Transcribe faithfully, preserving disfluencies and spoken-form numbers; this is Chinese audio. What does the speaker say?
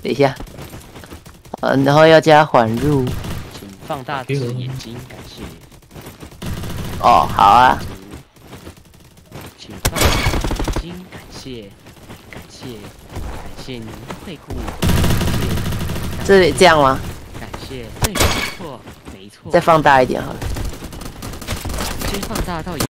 等一下，呃，然后要加缓入。 请放大只眼睛，感谢。 哦，好啊。 请放大眼睛，感谢，感谢，感谢您的惠顾，感谢。 这里这样吗？ 感谢，对，没错，没错。 再放大一点好了。 先放大到。